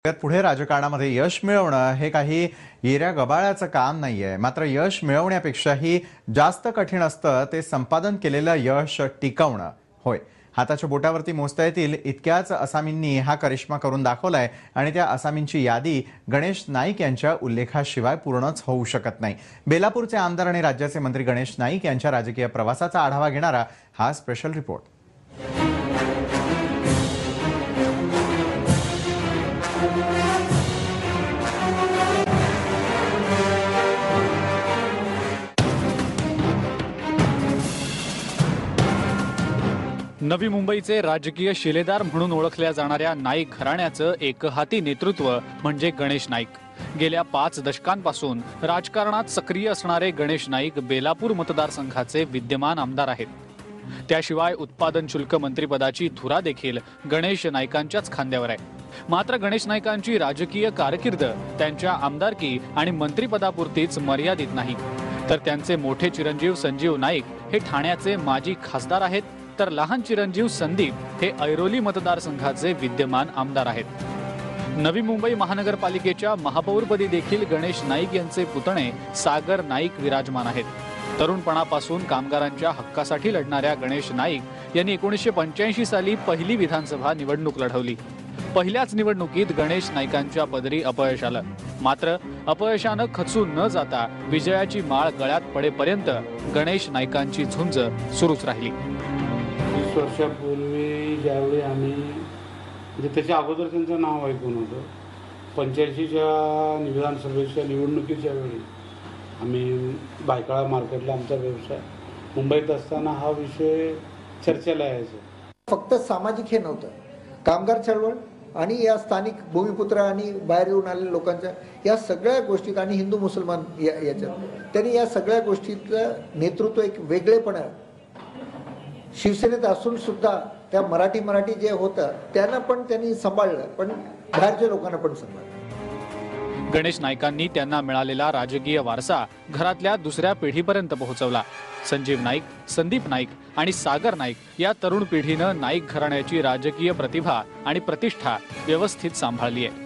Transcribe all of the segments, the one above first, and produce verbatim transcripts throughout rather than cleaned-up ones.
पुढे राजकारणामध्ये यश मिळवणं हे काही येऱ्या गबाळ्याचं काम नाहीये. मात्र यश मिळवण्यापेक्षाही जास्त कठीण असतं ते संपादन केलेलं यश टिकवणं होय. हाताच्या बोटावरती मोजता येतील इतक्याच आसामींनी हा करिश्मा करून दाखवलाय आणि त्या आसामींची यादी गणेश नाईक यांच्या उल्लेखाशिवाय पूर्णच होऊ शकत नाही. बेलापूरचे आमदार आणि राज्याचे मंत्री गणेश नाईक यांच्या राजकीय प्रवासाचा आढावा घेणारा हा स्पेशल रिपोर्ट. नवी मुंबईचे राजकीय शिलेदार म्हणून ओळखल्या जाणाऱ्या नाईक घराण्याचं एकहाती नेतृत्व म्हणजे गणेश नाईक. गेल्या पाच दशकांपासून राजकारणात सक्रिय असणारे गणेश नाईक बेलापूर मतदारसंघाचे विद्यमान आमदार आहेत. त्याशिवाय उत्पादन शुल्क मंत्रिपदाची धुरा देखील गणेश नाईकांच्याच खांद्यावर आहे. मात्र गणेश नाईकांची राजकीय कारकीर्द त्यांच्या आमदारकी आणि मंत्रिपदापुरतीच मर्यादित नाही, तर त्यांचे मोठे चिरंजीव संजीव नाईक हे ठाण्याचे माजी खासदार आहेत, तर लहान चिरंजीव संदीप हे ऐरोली मतदारसंघाचे विद्यमान आमदार आहेत. नवी मुंबई महानगरपालिकेच्या महापौरपदी देखील गणेश नाईक यांचे पुतणे सागर नाईक विराजमान आहेत. तरुणपणापासून कामगारांच्या हक्कासाठी लढणाऱ्या गणेश नाईक यांनी एकोणीसशे पंच्याऐंशी साली पहिली विधानसभा निवडणूक लढवली. पहिल्याच निवडणुकीत गणेश नाईकांच्या पदरी अपयश आलं. मात्र अपयशानं खचून न जाता विजयाची माळ गळ्यात पडेपर्यंत गणेश नाईकांची झुंज सुरूच राहिली. वीस वर्षापूर्वी ज्यावेळी आम्ही म्हणजे त्याच्या अगोदर त्यांचं नाव ऐकून होतं, पंच्याऐंशीच्या विधानसभेच्या निवडणुकीच्या वेळी आम्ही बायकाळा मार्केटला आमचा व्यवसाय, मुंबईत असताना हा विषय चर्चेला यायचा. फक्त सामाजिक हे नव्हतं, कामगार चळवळ आणि या स्थानिक भूमिपुत्र आणि बाहेर येऊन आलेल्या लोकांच्या या सगळ्या गोष्टीत आणि हिंदू मुसलमान या याच्यात त्यांनी या सगळ्या गोष्टीतलं नेतृत्व एक वेगळेपणा शिवसेनेत असून सुद्धा त्या मराठी मराठी जे होतं त्यांना पण त्यांनी सांभाळलं, पण बाहेरच्या लोकांना पण सांभाळलं. गणेश नाईकांनी त्यांना मिळालेला राजकीय वारसा घरातल्या दुसऱ्या पिढीपर्यंत पोहोचवला. संजीव नाईक, संदीप नाईक आणि सागर नाईक या तरुण पिढीनं नाईक घराण्याची राजकीय प्रतिभा आणि प्रतिष्ठा व्यवस्थित सांभाळली आहे.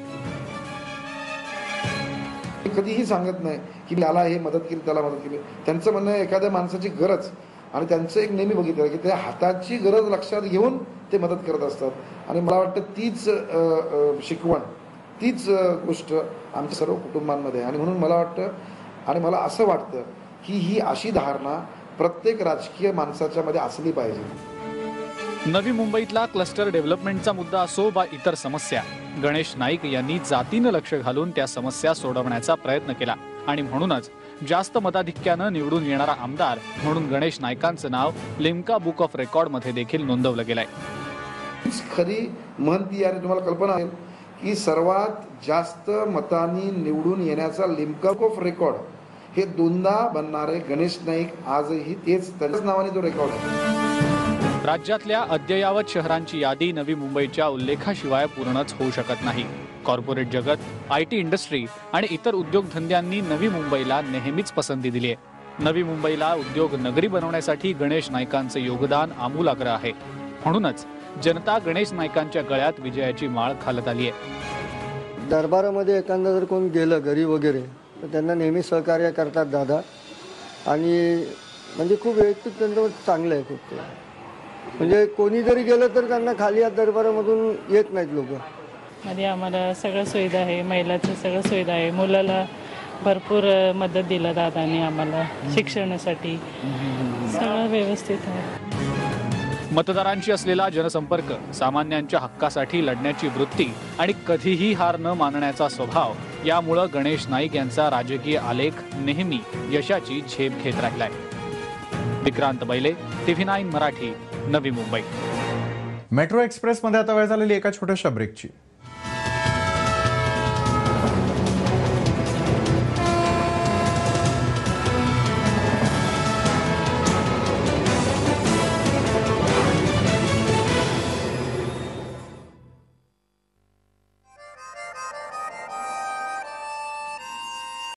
कधीही सांगत नाही की मला हे मदत केली त्याला मदत केली. त्यांचं म्हणणं एखाद्या माणसाची गरज आणि त्यांचं एक नेहमी बघितलं की त्या हाताची गरज लक्षात घेऊन ते मदत करत असतात. आणि मला वाटतं तीच शिकवण, तीच गोष्ट आमच्या सर्व कुटुंबांमध्ये आहे. आणि म्हणून मला वाटतं आणि मला असं वाटतं की ही अशी धारणा प्रत्येक राजकीय माणसाच्या मध्ये असली पाहिजे. नवी मुंबईतला क्लस्टर डेव्हलपमेंटचा मुद्दा असो वा इतर समस्या, गणेश नाईक यांनी जातीनं लक्ष घालून त्या समस्या सोडवण्याचा प्रयत्न केला आणि म्हणूनच जास्त मताधिक्यानं निवडून येणारा आमदार म्हणून गणेश नाईकांचं नाव लिम्का बुक ऑफ रेकॉर्ड मध्ये देखील नोंदवलं गेलंय. खरी म्हणती आणि तुम्हाला कल्पना आहे की सर्वात जास्त मतांनी निवडून येण्याचा लिम्का बुक ऑफ रेकॉर्ड हे दोनदा बनणारे गणेश नाईक आजही तेच त्याच्याच नावाने तो रेकॉर्ड आहे. राज्यातल्या अद्ययावत शहरांची यादी नवी मुंबईच्या उल्लेखाशिवाय पूर्णच होऊ शकत नाही. कॉर्पोरेट जगत, आय टी इंडस्ट्री आणि इतर उद्योगधंद्यांनी नवी मुंबईला नेहमीच पसंती दिली आहे. नवी मुंबईला उद्योग नगरी बनवण्यासाठी गणेश नाईकांचे योगदान आमूलाग्र आहे. म्हणूनच जनता गणेश नाईकांच्या गळ्यात विजयाची माळ घालत आली आहे. दरबारामध्ये एखादा जर कोण गेलं घरी वगैरे तर त्यांना नेहमी सहकार्य करतात दादा. आणि म्हणजे खूप व्यक्तिगत त्यांचं चांगलं आहे खूप. म्हणजे कोणी जरी गेलं तर त्यांना खाली या दरबारामधून येत नाहीत लोक. मध्ये आम्हाला सगळं सुविधा आहे, महिलाचं सगळं सुविधा आहे. मुलाला भरपूर मदत दिला दादाने आम्हाला शिक्षणासाठी, सगळं व्यवस्थित आहे. मतदारांशी असलेला जनसंपर्क, सामान्यांच्या हक्कासाठी लढण्याची वृत्ती आणि कधीही हार न मानण्याचा स्वभाव यामुळे गणेश नाईक यांचा राजकीय आलेख नेहमी यशाची झेप घेत राहिलाय. विक्रांत बैले, TV nine Marathi, Navi Mumbai. Metro एक्सप्रेसमध्ये आता वेळ झालेली एका छोट्याशा ब्रेकची.